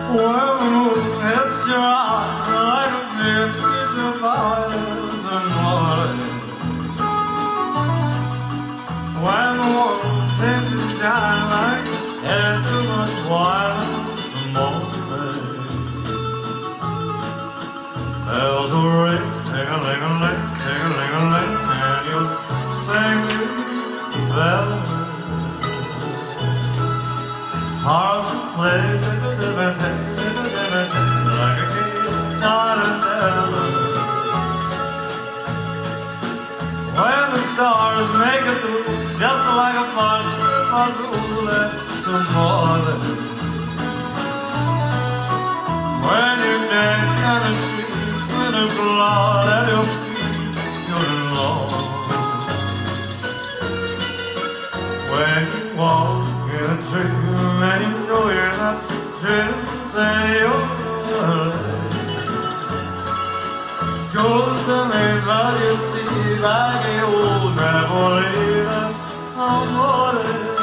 Well, the moon hits your eye like a big piece of ice and morning. When the world seems to shine like too much violence and morning. Bells will ring, ting-a-ling-a-ling, ting-a-ling-a-ling, and you'll sing me bells. Hearts will play, like a kid, not a devil. When the stars make it through, just like a puzzle, that's some more than. When you dance down the street with a blood at your feet, you're in love. When you walk in a dream and you know you're not dreaming, say you're late. School's something that you see like an old Napoli, that's amore.